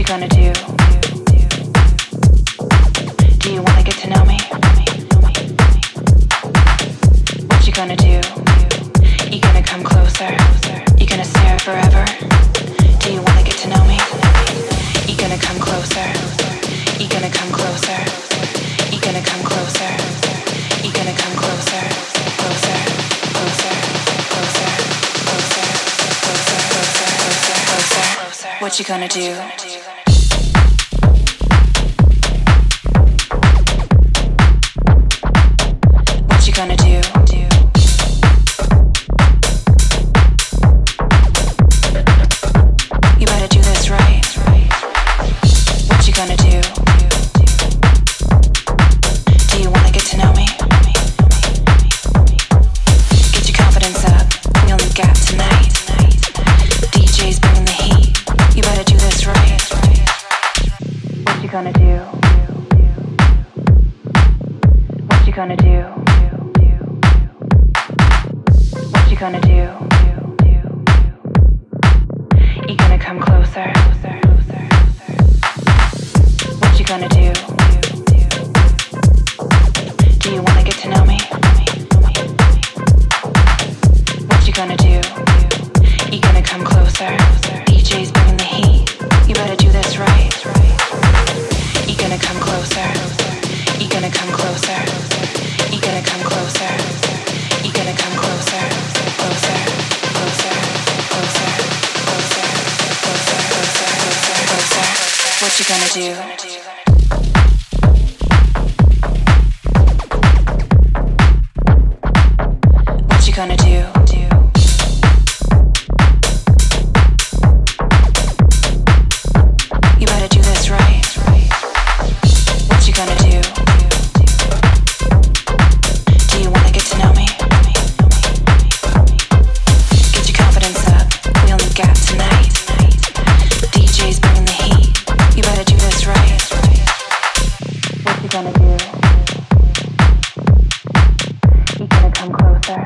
gonna do? Do you wanna get to know me? What you gonna do? You gonna come closer? You gonna stare forever? Do you wanna get to know me? You gonna come closer? You gonna come closer? You gonna come closer? You gonna come closer? Closer, closer, closer, closer, closer, closer, closer, closer. What you gonna do? What you gonna do? You better do this right. What you gonna do? Do you wanna get to know me? Get your confidence up. We only got tonight. DJ's bringing the heat. You better do this right. What you gonna do? What you gonna do? What you gonna do? You gonna come closer? What you gonna do? Do you wanna get to know me? What you gonna do? You gonna come closer? DJ's bringing the heat. You better do this right. You gonna come closer? You gonna come closer? You gonna come closer? You gonna come closer? Closer, closer, closer, closer, closer, closer, closer. What you gonna do? What you gonna do? You better do this right. What you gonna do? Do you wanna get to know me? Get your confidence up. We only got tonight. DJ's bringing the heat. You better do this right. What you gonna do? You gonna come closer?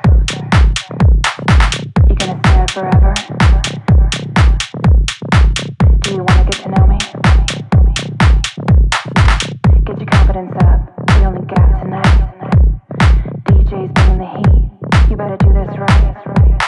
You gonna stare forever? Do you wanna get to know me? Get your confidence up. We only got tonight. DJ's bringing the heat. You better do this right.